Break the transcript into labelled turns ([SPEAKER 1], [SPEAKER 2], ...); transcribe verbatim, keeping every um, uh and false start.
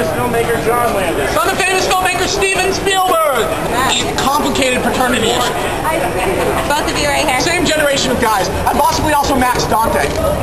[SPEAKER 1] famous filmmaker John Landis.
[SPEAKER 2] Son of famous filmmaker Steven Spielberg. Complicated paternity issue.
[SPEAKER 3] Both of you right here.
[SPEAKER 2] Same generation of guys. And possibly also Max Dante.